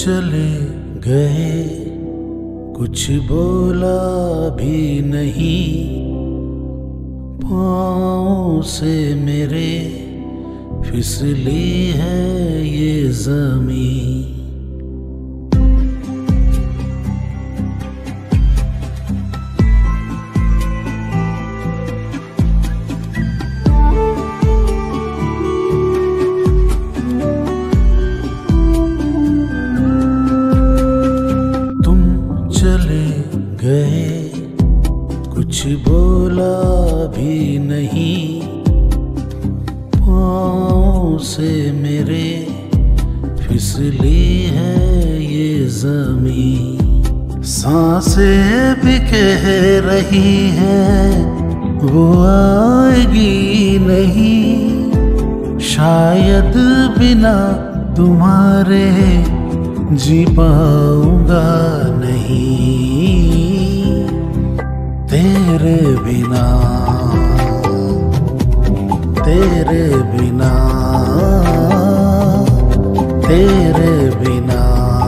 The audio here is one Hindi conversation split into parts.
चले गए, कुछ बोला भी नहीं, पाँव से मेरे फिसली है ये ज़मीं। चले गए, कुछ बोला भी नहीं, पाँव से मेरे फिसली है ये ज़मीं। सांसें भी कह रही हैं वो आएगी नहीं, शायद बिना तुम्हारे जी पाऊंगा नहीं, तेरे बिना, तेरे बिना, तेरे बिना,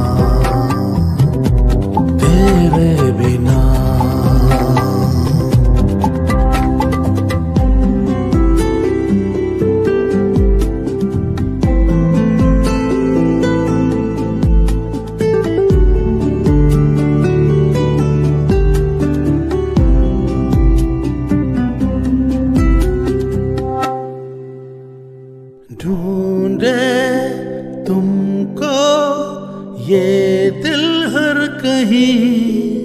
तेरे बिना। ढूंढे तुमको ये दिल हर कहीं,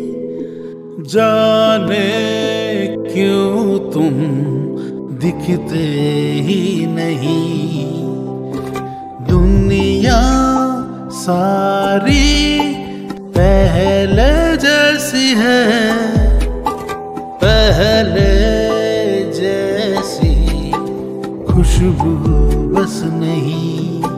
जाने क्यों तुम दिखते ही नहीं। दुनिया सारी पहले जैसी है, पहले जैसी खुशबू बस नहीं।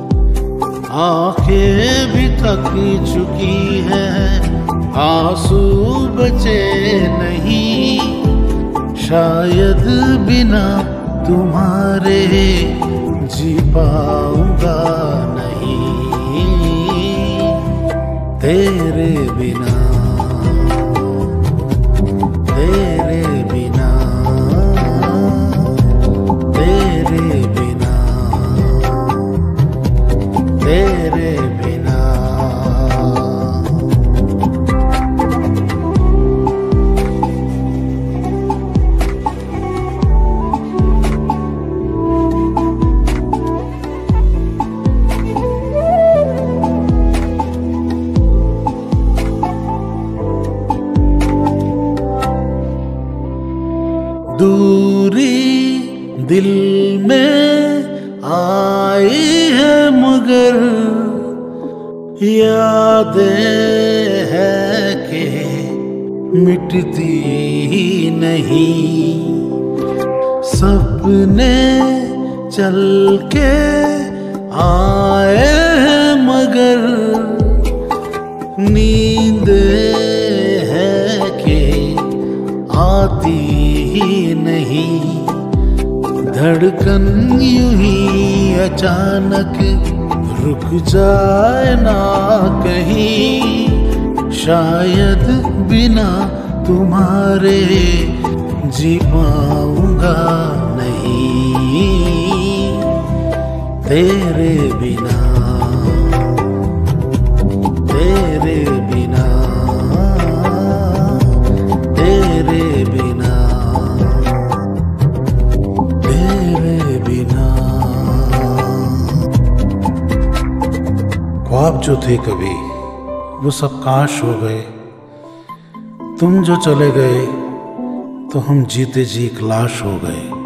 आंखें भी थक चुकी हैं, आंसू बचे नहीं, शायद बिना तुम्हारे जी पाऊंगा नहीं, तेरे बिना, तेरे बिना, तेरे बिना, तेरे बिना। दूरी दिल में आई है मगर यादें है कि मिटती ही नहीं। सपने चल के आए हैं मगर नींद है कि आती ही नहीं। धड़कन यूं ही अचानक रुक जाए ना कहीं, शायद बिना तुम्हारे जी पाऊंगा नहीं, तेरे बिना, तेरे बिना, तेरे बिना, तेरे बिना। ख्वाब जो थे कभी वो सब काश हो गए, तुम जो चले गए तो हम जीते जी एक लाश हो गए।